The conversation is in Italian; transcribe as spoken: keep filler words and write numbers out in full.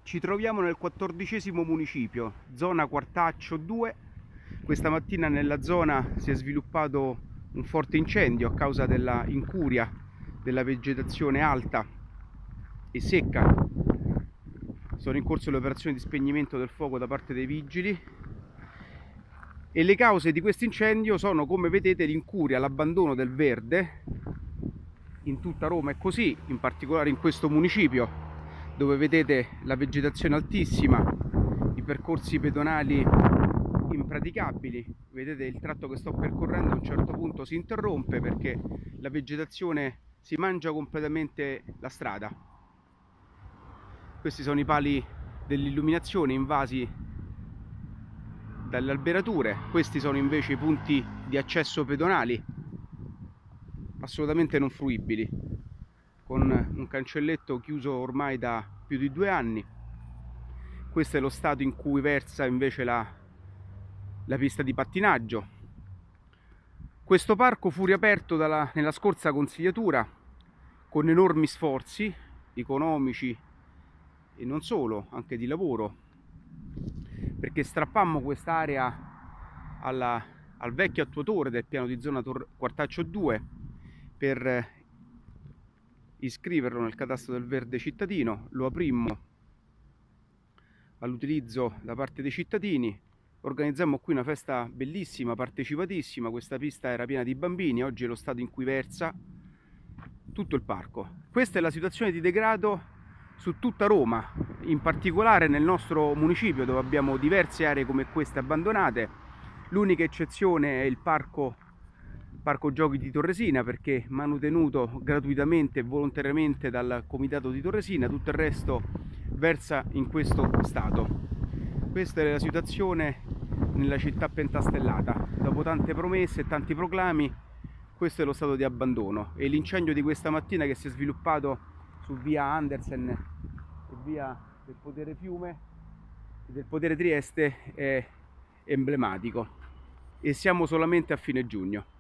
Ci troviamo nel quattordicesimo municipio, zona Quartaccio due. Questa mattina nella zona si è sviluppato un forte incendio a causa della incuria della vegetazione alta e secca. Sono in corso le operazioni di spegnimento del fuoco da parte dei vigili e le cause di questo incendio sono, come vedete, l'incuria, l'abbandono del verde. In tutta Roma è così, in particolare in questo municipio, dove vedete la vegetazione altissima, i percorsi pedonali impraticabili. Vedete il tratto che sto percorrendo a un certo punto si interrompe perché la vegetazione si mangia completamente la strada. Questi sono i pali dell'illuminazione invasi dalle alberature. Questi sono invece i punti di accesso pedonali assolutamente non fruibili, con un cancelletto chiuso ormai da più di due anni. Questo è lo stato in cui versa invece la, la pista di pattinaggio. Questo parco fu riaperto dalla, nella scorsa consigliatura con enormi sforzi economici e non solo, anche di lavoro, perché strappammo quest'area al vecchio attuatore del piano di zona Quartaccio due per iscriverlo nel catasto del verde cittadino. Lo aprimmo all'utilizzo da parte dei cittadini, organizzammo qui una festa bellissima, partecipatissima. Questa pista era piena di bambini, oggi è lo stato in cui versa tutto il parco. Questa è la situazione di degrado su tutta Roma, in particolare nel nostro municipio, dove abbiamo diverse aree come queste abbandonate. L'unica eccezione è il parco Parco Giochi di Torresina, perché manutenuto gratuitamente e volontariamente dal comitato di Torresina. Tutto il resto versa in questo stato. Questa è la situazione nella città pentastellata. Dopo tante promesse e tanti proclami, questo è lo stato di abbandono. E l'incendio di questa mattina, che si è sviluppato su via Andersen e via del Potere Fiume e del Potere Trieste, è emblematico. E siamo solamente a fine giugno.